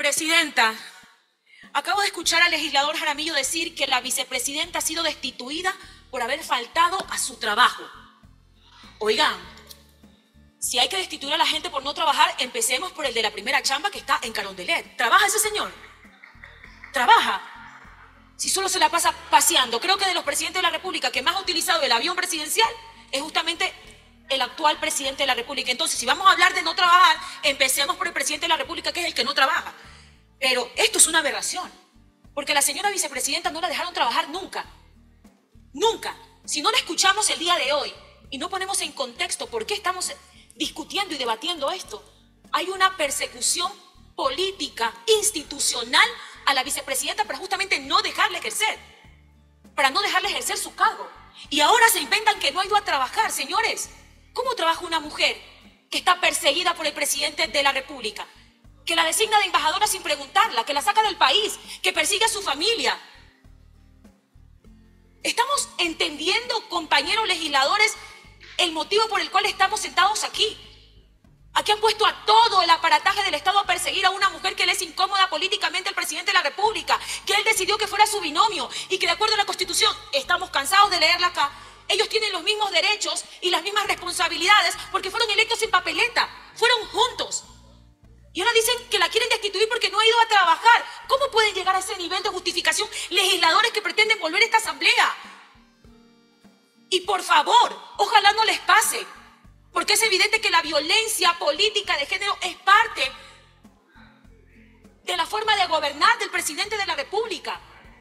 Presidenta, acabo de escuchar al legislador Jaramillo decir que la vicepresidenta ha sido destituida por haber faltado a su trabajo. Oigan, si hay que destituir a la gente por no trabajar, empecemos por el de la primera chamba que está en Carondelet. ¿Trabaja ese señor? ¿Trabaja? Si solo se la pasa paseando. Creo que de los presidentes de la República que más ha utilizado el avión presidencial es justamente el actual presidente de la República. Entonces, si vamos a hablar de no trabajar, empecemos por el presidente de la República, que es el que no trabaja. Pero esto es una aberración, porque a la señora vicepresidenta no la dejaron trabajar nunca. Nunca. Si no la escuchamos el día de hoy y no ponemos en contexto por qué estamos discutiendo y debatiendo esto, hay una persecución política, institucional a la vicepresidenta para justamente no dejarle ejercer, para no dejarle ejercer su cargo. Y ahora se inventan que no ha ido a trabajar. Señores, ¿cómo trabaja una mujer que está perseguida por el presidente de la República, que la designa de embajadora sin preguntarla, que la saca del país, que persigue a su familia? ¿Estamos entendiendo, compañeros legisladores, el motivo por el cual estamos sentados aquí? Aquí han puesto a todo el aparataje del Estado a perseguir a una mujer que le es incómoda políticamente al presidente de la República, que él decidió que fuera su binomio y que de acuerdo a la Constitución, estamos cansados de leerla acá, ellos tienen los mismos derechos y las mismas responsabilidades porque fueron electos sin papeleta, fueron juntos. Y ahora dicen que la quieren destituir porque no ha ido a trabajar. ¿Cómo pueden llegar a ese nivel de justificación legisladores que pretenden volver a esta asamblea? Y por favor, ojalá no les pase, porque es evidente que la violencia política de género es parte de la forma de gobernar del presidente de la República.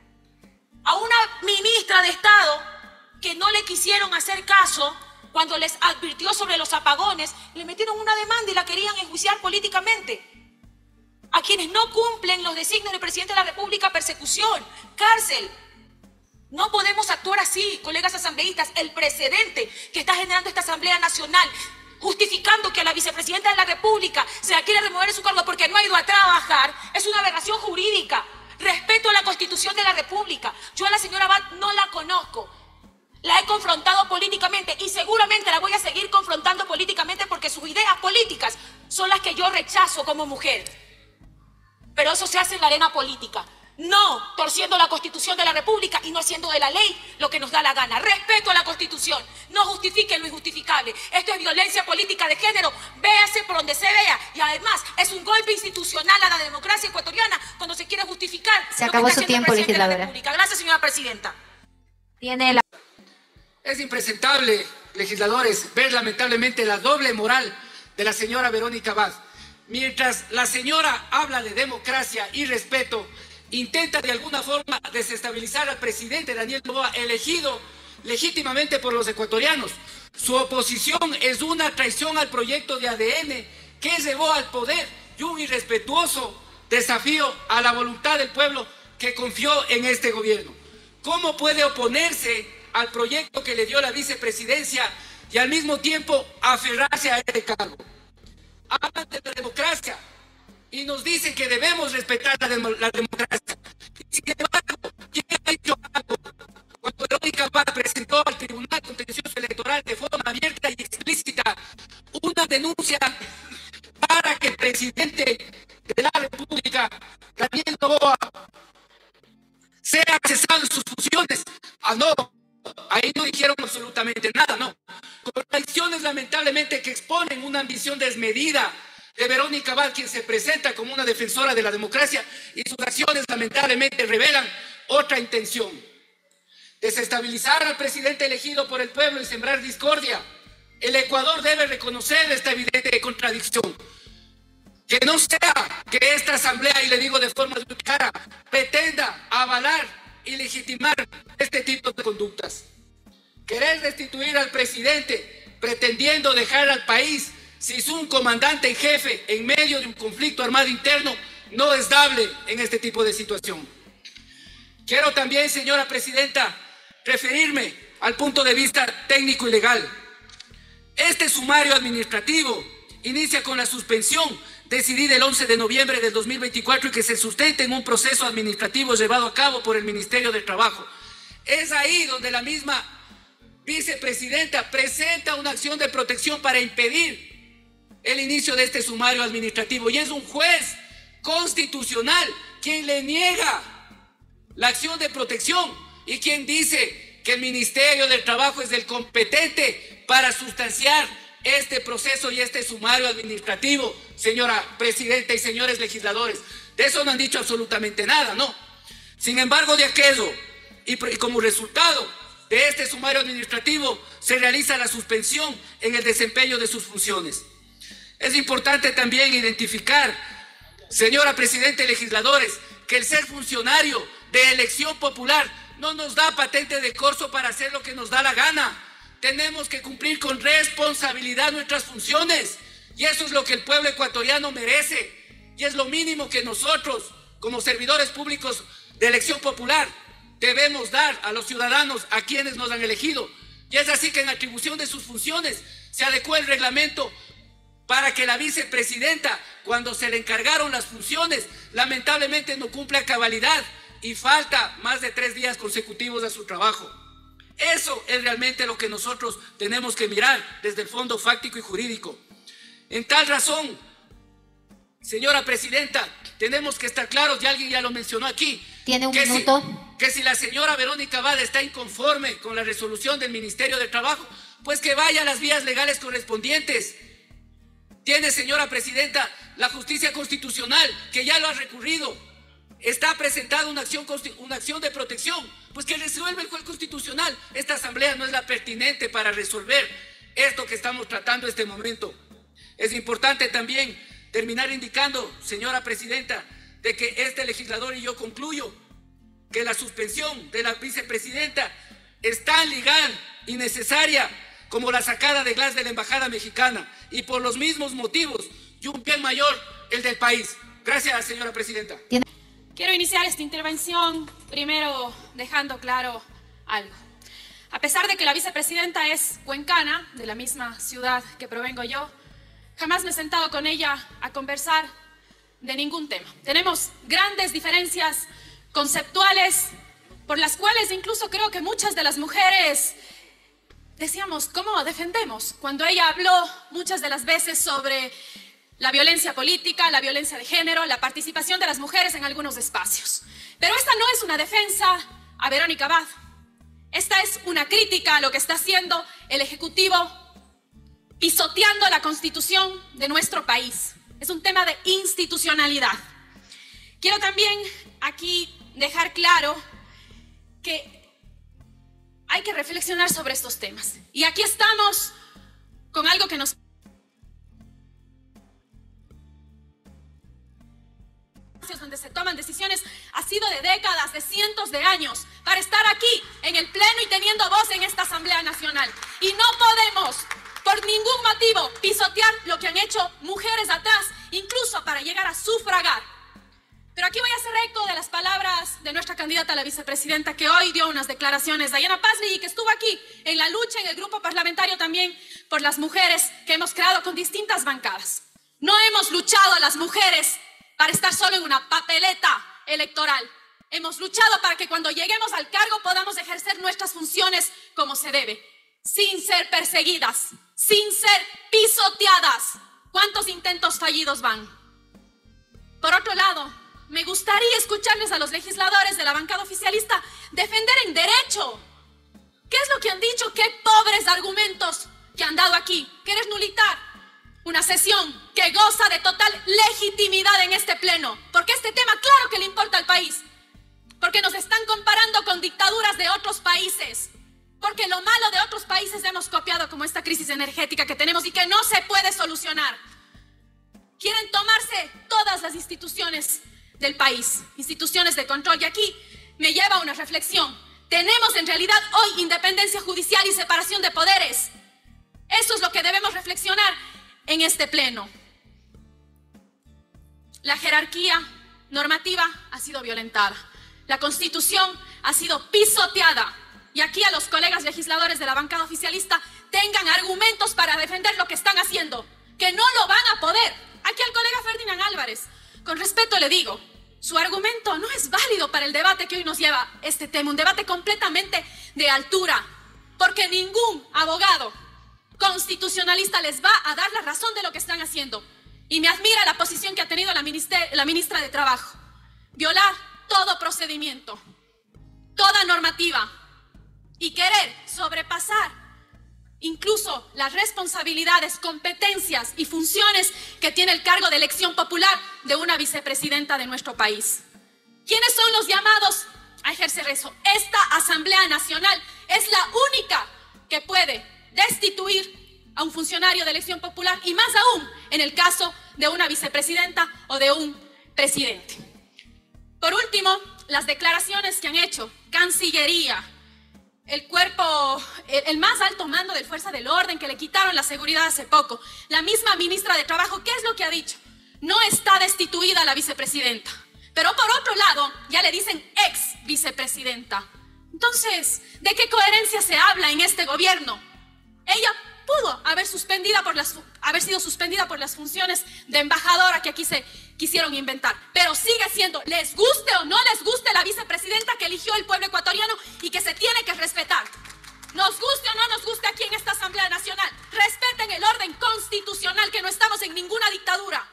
A una ministra de Estado que no le quisieron hacer caso cuando les advirtió sobre los apagones, le metieron una demanda y la querían enjuiciar políticamente. A quienes no cumplen los designios del presidente de la República, persecución, cárcel. No podemos actuar así, colegas asambleístas. El precedente que está generando esta Asamblea Nacional, justificando que a la vicepresidenta de la República se la quiere remover de su cargo porque no ha ido a trabajar, es una aberración jurídica. Respeto a la Constitución de la República. Yo a la señora Abad no la conozco. La he confrontado políticamente y seguramente la voy a seguir confrontando políticamente porque sus ideas políticas son las que yo rechazo como mujer. Pero eso se hace en la arena política, no torciendo la Constitución de la República y no haciendo de la ley lo que nos da la gana. Respeto a la Constitución, no justifiquen lo injustificable. Esto es violencia política de género, véase por donde se vea. Y además es un golpe institucional a la democracia ecuatoriana cuando se quiere justificar. Se acabó su tiempo, legisladora. Gracias, señora presidenta. Tiene la... Es impresentable, legisladores, ver lamentablemente la doble moral de la señora Verónica Abad. Mientras la señora habla de democracia y respeto, intenta de alguna forma desestabilizar al presidente Daniel Noboa, elegido legítimamente por los ecuatorianos. Su oposición es una traición al proyecto de ADN que llevó al poder y un irrespetuoso desafío a la voluntad del pueblo que confió en este gobierno. ¿Cómo puede oponerse al proyecto que le dio la vicepresidencia y al mismo tiempo aferrarse a este cargo? Hablan de la democracia y nos dicen que debemos respetar la democracia. Sin embargo, ¿quién ha dicho algo? Cuando Verónica Abad presentó al Tribunal Contencioso Electoral de forma abierta y explícita una denuncia para que el presidente de la República, Daniel Noboa, sea cesado en sus funciones. Ah, no. Ahí no dijeron absolutamente nada, no. Contradicciones lamentablemente que exponen una ambición desmedida de Verónica Abad, quien se presenta como una defensora de la democracia, y sus acciones lamentablemente revelan otra intención: desestabilizar al presidente elegido por el pueblo y sembrar discordia. El Ecuador debe reconocer esta evidente contradicción. Que no sea que esta asamblea, y le digo de forma muy clara, pretenda avalar y legitimar este tipo de conductas. Querer destituir al presidente pretendiendo dejar al país sin un comandante en jefe en medio de un conflicto armado interno no es dable en este tipo de situación. Quiero también, señora presidenta, referirme al punto de vista técnico y legal. Este sumario administrativo inicia con la suspensión decidida el 11 de noviembre del 2024 y que se sustenta en un proceso administrativo llevado a cabo por el Ministerio del Trabajo. Es ahí donde la misma vicepresidenta presenta una acción de protección para impedir el inicio de este sumario administrativo, y es un juez constitucional constitucional quien le niega la acción de protección y quien dice que el Ministerio del Trabajo es el competente para sustanciar este proceso y este sumario administrativo, señora presidenta y señores legisladores. De eso no han dicho absolutamente nada, ¿no? Sin embargo, de aquello, y como resultado de este sumario administrativo, se realiza la suspensión en el desempeño de sus funciones. Es importante también identificar, señora presidenta y legisladores, que el ser funcionario de elección popular no nos da patente de corso para hacer lo que nos da la gana. Tenemos que cumplir con responsabilidad nuestras funciones y eso es lo que el pueblo ecuatoriano merece y es lo mínimo que nosotros, como servidores públicos de elección popular, debemos dar a los ciudadanos a quienes nos han elegido. Y es así que en atribución de sus funciones se adecuó el reglamento para que la vicepresidenta, cuando se le encargaron las funciones, lamentablemente no cumple a cabalidad y falta más de 3 días consecutivos a su trabajo. Eso es realmente lo que nosotros tenemos que mirar desde el fondo fáctico y jurídico. En tal razón, señora presidenta, tenemos que estar claros, y alguien ya lo mencionó aquí. Tiene un minuto. Que si la señora Verónica Abad está inconforme con la resolución del Ministerio del Trabajo, pues que vaya a las vías legales correspondientes. Tiene, señora presidenta, la justicia constitucional, que ya lo ha recurrido. Está presentada una acción de protección, pues que resuelve el juez constitucional. Esta asamblea no es la pertinente para resolver esto que estamos tratando en este momento. Es importante también terminar indicando, señora presidenta, de que este legislador, y yo concluyo, que la suspensión de la vicepresidenta es tan legal y necesaria como la sacada de Glass de la embajada mexicana, y por los mismos motivos, y un bien mayor, el del país. Gracias, señora presidenta. Quiero iniciar esta intervención primero dejando claro algo. A pesar de que la vicepresidenta es cuencana, de la misma ciudad que provengo yo, jamás me he sentado con ella a conversar de ningún tema. Tenemos grandes diferencias conceptuales por las cuales incluso creo que muchas de las mujeres decíamos, ¿cómo defendemos? Cuando ella habló muchas de las veces sobre la violencia política, la violencia de género, la participación de las mujeres en algunos espacios. Pero esta no es una defensa a Verónica Abad. Esta es una crítica a lo que está haciendo el Ejecutivo, pisoteando la Constitución de nuestro país. Es un tema de institucionalidad. Quiero también aquí dejar claro que hay que reflexionar sobre estos temas. Y aquí estamos con algo que nos... donde se toman decisiones ha sido de décadas, de cientos de años, para estar aquí en el Pleno y teniendo voz en esta Asamblea Nacional. Y no podemos, por ningún motivo, pisotear lo que han hecho mujeres atrás, incluso para llegar a sufragar. Pero aquí voy a hacer eco de las palabras de nuestra candidata a la vicepresidenta, que hoy dio unas declaraciones, Diana Pazzi, y que estuvo aquí en la lucha en el grupo parlamentario también por las mujeres que hemos creado con distintas bancadas. No hemos luchado a las mujeres para estar solo en una papeleta electoral. Hemos luchado para que cuando lleguemos al cargo podamos ejercer nuestras funciones como se debe, sin ser perseguidas, sin ser pisoteadas. ¿Cuántos intentos fallidos van? Por otro lado, me gustaría escucharles a los legisladores de la bancada oficialista defender en derecho. ¿Qué es lo que han dicho? Qué pobres argumentos que han dado aquí. ¿Quieres nulitar una sesión que goza de total legitimidad en este pleno? Porque este tema, claro que le importa al país. Porque nos están comparando con dictaduras de otros países. Porque lo malo de otros países hemos copiado, como esta crisis energética que tenemos y que no se puede solucionar. Quieren tomarse todas las instituciones del país, instituciones de control. Y aquí me lleva a una reflexión. Tenemos en realidad hoy independencia judicial y separación de poderes. Eso es lo que debemos reflexionar en este pleno. La jerarquía normativa ha sido violentada. La Constitución ha sido pisoteada. Y aquí a los colegas legisladores de la bancada oficialista tengan argumentos para defender lo que están haciendo, que no lo van a poder. Aquí al colega Ferdinand Álvarez, con respeto le digo, su argumento no es válido para el debate que hoy nos lleva este tema, un debate completamente de altura, porque ningún abogado constitucionalista les va a dar la razón de lo que están haciendo. Y me admira la posición que ha tenido la ministra de Trabajo. Violar todo procedimiento, toda normativa y querer sobrepasar incluso las responsabilidades, competencias y funciones que tiene el cargo de elección popular de una vicepresidenta de nuestro país. ¿Quiénes son los llamados a ejercer eso? Esta Asamblea Nacional es la única que puede destituir a un funcionario de elección popular y más aún en el caso de una vicepresidenta o de un presidente. Por último, las declaraciones que han hecho Cancillería, el más alto mando de Fuerza del Orden que le quitaron la seguridad hace poco, la misma ministra de Trabajo, ¿qué es lo que ha dicho? No está destituida la vicepresidenta, pero por otro lado ya le dicen ex vicepresidenta. Entonces, ¿de qué coherencia se habla en este gobierno? Ella pudo haber sido suspendida por las funciones de embajadora que aquí se quisieron inventar, pero sigue siendo, les guste o no les guste, la vicepresidenta que eligió el pueblo ecuatoriano y que se tiene que respetar. Nos guste o no nos guste aquí en esta Asamblea Nacional, respeten el orden constitucional, que no estamos en ninguna dictadura.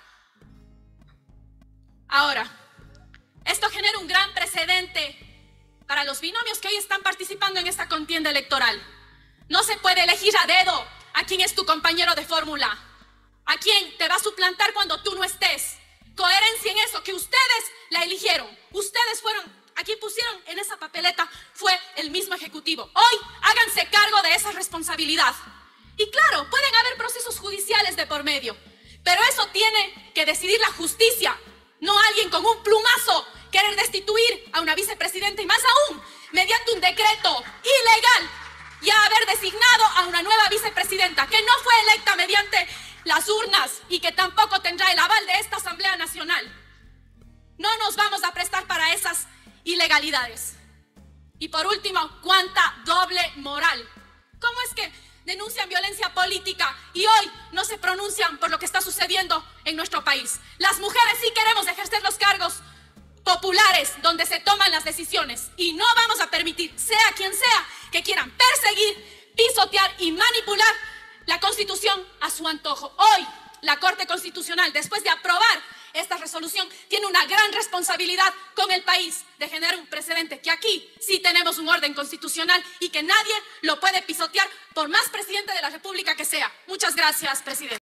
Ahora, esto genera un gran precedente para los binomios que hoy están participando en esta contienda electoral. No se puede elegir a dedo a quién es tu compañero de fórmula, a quién te va a suplantar cuando tú no estés. Coherencia en eso, que ustedes la eligieron, ustedes fueron, aquí pusieron en esa papeleta, fue el mismo Ejecutivo. Hoy háganse cargo de esa responsabilidad. Y claro, pueden haber procesos judiciales de por medio, pero eso tiene que decidir la justicia, no alguien con un plumazo querer destituir a una vicepresidenta y más aún, mediante un decreto ilegal, ya haber designado a una nueva vicepresidenta que no fue electa mediante las urnas y que tampoco tendrá el aval de esta Asamblea Nacional. No nos vamos a prestar para esas ilegalidades. Y por último, ¿cuánta doble moral? ¿Cómo es que denuncian violencia política y hoy no se pronuncian por lo que está sucediendo en nuestro país? Las mujeres sí queremos ejercer los cargos populares donde se toman las decisiones y no vamos a permitir, sea quien sea, que quieran perseguir, pisotear y manipular la Constitución a su antojo. Hoy la Corte Constitucional, después de aprobar esta resolución, tiene una gran responsabilidad con el país de generar un precedente, que aquí sí tenemos un orden constitucional y que nadie lo puede pisotear por más presidente de la República que sea. Muchas gracias, presidente.